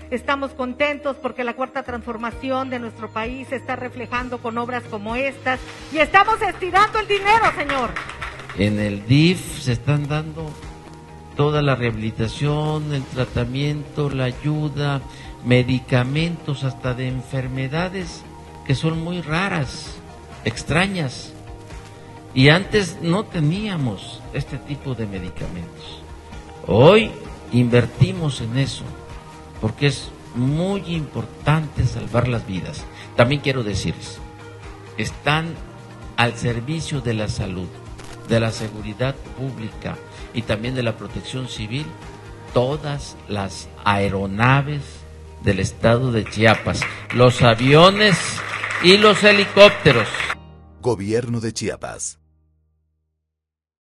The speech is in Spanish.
Estamos contentos porque la cuarta transformación de nuestro país se está reflejando con obras como estas y estamos estirando el dinero, señor. En el DIF se están dando toda la rehabilitación, el tratamiento, la ayuda, medicamentos hasta de enfermedades que son muy raras, extrañas. Y antes no teníamos este tipo de medicamentos. Hoy invertimos en eso, porque es muy importante salvar las vidas. También quiero decirles, están al servicio de la salud, de la seguridad pública y también de la protección civil, todas las aeronaves del estado de Chiapas, los aviones y los helicópteros. Gobierno de Chiapas.